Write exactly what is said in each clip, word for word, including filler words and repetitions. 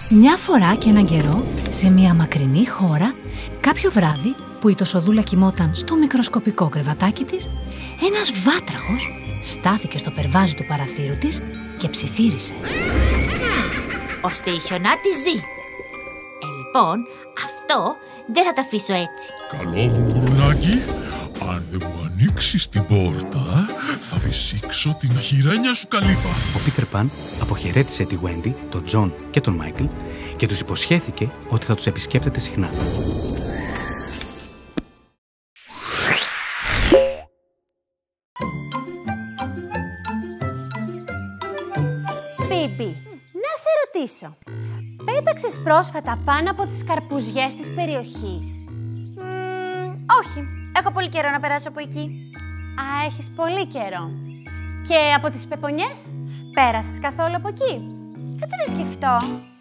Μια φορά και έναν καιρό, σε μια μακρινή χώρα, κάποιο βράδυ που η Τοσοδούλα κοιμόταν στο μικροσκοπικό κρεβατάκι της, ένας βάτραχος στάθηκε στο περβάζι του παραθύρου της και ψιθύρισε. Ώστε η χιονάτη ζει. Ε, λοιπόν, αυτό δεν θα τα αφήσω έτσι. Καλό μου γουρνάκι, αν δεν μου ανοίξεις την πόρτα, θα φυσήξω την χειρένια σου καλύβα. Ο Πίτερ Παν αποχαιρέτησε τη Γουέντι, τον Τζον και τον Μάικλ και τους υποσχέθηκε ότι θα τους επισκέπτεται συχνά. Μπίμπι, να σε ρωτήσω. Πέταξες πρόσφατα πάνω από τις καρπουζιές της περιοχής? Mm, όχι. Έχω πολύ καιρό να περάσω από εκεί. Α, έχεις πολύ καιρό. Και από τις πεπονιές, πέρασες καθόλου από εκεί? Κάτσε να σκεφτώ.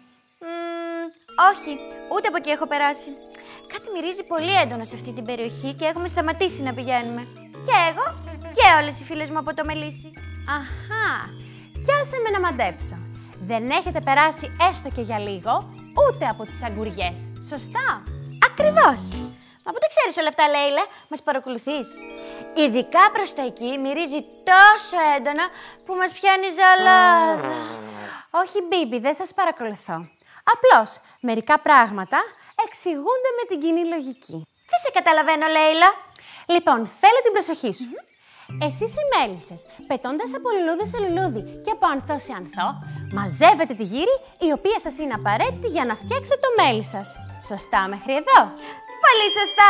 Mm, όχι, ούτε από εκεί έχω περάσει. Κάτι μυρίζει πολύ έντονο σε αυτή την περιοχή και έχουμε σταματήσει να πηγαίνουμε. Και εγώ και όλες οι φίλες μου από το Μελίσι. Αχά, κι άσε με να μαντέψω. Δεν έχετε περάσει έστω και για λίγο ούτε από τις αγκουριές, σωστά? Ακριβώς. Μα πού τα ξέρεις όλα αυτά, Λέιλα? Μας παρακολουθείς? Ειδικά προς τα εκεί μυρίζει τόσο έντονα που μας πιάνει ζαλάδα. Όχι, Μπίμπι, δεν σας παρακολουθώ. Απλώς, μερικά πράγματα εξηγούνται με την κοινή λογική. Δεν σε καταλαβαίνω, Λέιλα. Λοιπόν, θέλω την προσοχή σου. Mm-hmm. Εσείς οι μέλισσες, πετώντας από λουλούδι σε λουλούδι και από ανθό σε ανθό, μαζεύετε τη γύρι η οποία σας είναι απαραίτητη για να φτιάξετε το μέλι σας. Σωστά μέχρι εδώ? Πολύ σωστά.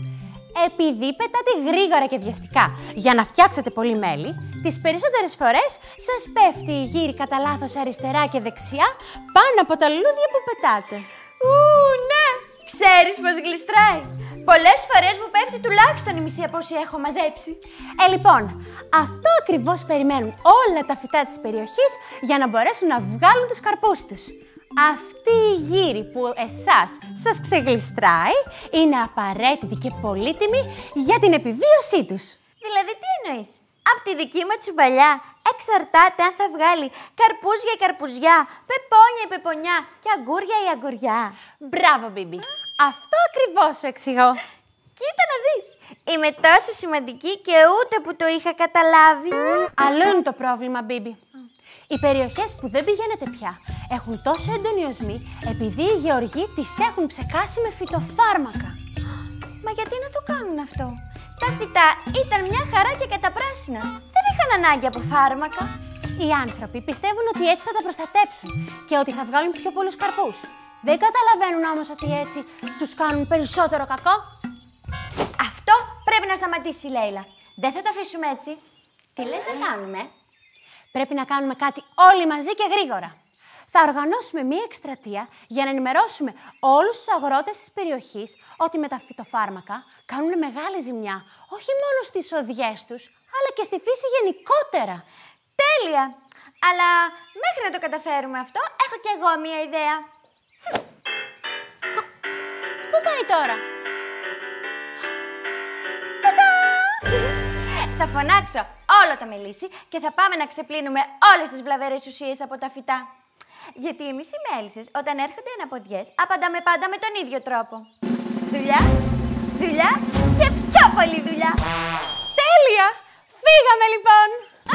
Επειδή πετάτε γρήγορα και βιαστικά για να φτιάξετε πολύ μέλι, τις περισσότερες φορές σας πέφτει η γύρι κατά λάθος αριστερά και δεξιά πάνω από τα λουλούδια που πετάτε. Ου, ναι! Ξέρεις πως γλιστράει. Πολλές φορές μου πέφτει τουλάχιστον η μισή από όση έχω μαζέψει. Ε, λοιπόν, αυτό ακριβώς περιμένουν όλα τα φυτά της περιοχής για να μπορέσουν να βγάλουν τους καρπούς τους. Αυτή η γύρι που εσάς σας ξεγλιστράει είναι απαραίτητη και πολύτιμη για την επιβίωσή τους. Δηλαδή τι εννοείς? Απ' τη δική μου τσουμπαλιά εξαρτάται αν θα βγάλει καρπούζια η καρπουζιά, πεπόνια η πεπονιά και αγκούρια η αγκουριά. Μπράβο, Μπίμπι. Αυτό ακριβώς σου εξηγώ. Κοίτα να δεις. Είμαι τόσο σημαντική και ούτε που το είχα καταλάβει. Αλλού είναι το πρόβλημα, Μπίμπι. Οι περιοχές που δεν πηγαίνετε πια έχουν τόσο έντονη οσμή επειδή οι γεωργοί τις έχουν ψεκάσει με φυτοφάρμακα. Μα γιατί να το κάνουν αυτό? Τα φυτά ήταν μια χαρά και καταπράσινα. Δεν είχαν ανάγκη από φάρμακα. Οι άνθρωποι πιστεύουν ότι έτσι θα τα προστατέψουν και ότι θα βγάλουν πιο πολλούς καρπούς. Δεν καταλαβαίνουν όμως ότι έτσι τους κάνουν περισσότερο κακό. Αυτό πρέπει να σταματήσει, Λέιλα. Δεν θα το αφήσουμε έτσι. Τι λες να κάνουμε? Πρέπει να κάνουμε κάτι όλοι μαζί και γρήγορα. Θα οργανώσουμε μία εκστρατεία για να ενημερώσουμε όλους τους αγρότες της περιοχής ότι με τα φυτοφάρμακα κάνουν μεγάλη ζημιά, όχι μόνο στις οδιές τους, αλλά και στη φύση γενικότερα. Τέλεια! Αλλά μέχρι να το καταφέρουμε αυτό, έχω κι εγώ μία ιδέα. Πού πάει τώρα? Τατά! Θα φωνάξω όλο το μελίσι και θα πάμε να ξεπλύνουμε όλες τις βλαβερές ουσίες από τα φυτά. Γιατί εμείς οι μέλισσες, όταν έρχονται αναποδιές, απαντάμε πάντα με τον ίδιο τρόπο. Δουλειά, δουλειά και πιο πολύ δουλειά. Τέλεια! Φύγαμε λοιπόν!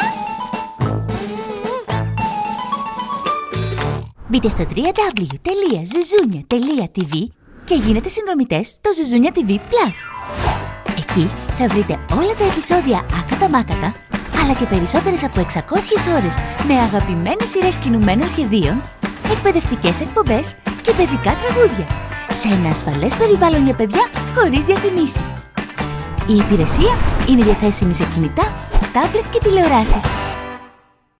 Μπείτε στο double-u double-u double-u τελεία ζουζούνια τελεία τι βι και γίνετε συνδρομητές στο Ζουζούνια τι βι Plus. Εκεί θα βρείτε όλα τα επεισόδια άκατα-μάκατα, αλλά και περισσότερες από εξακόσιες ώρες με αγαπημένες σειρές κινουμένων σχεδίων, εκπαιδευτικές εκπομπές και παιδικά τραγούδια, σε ένα ασφαλές περιβάλλον για παιδιά χωρίς διαφημίσεις. Η υπηρεσία είναι διαθέσιμη σε κινητά, τάμπλετ και τηλεοράσεις.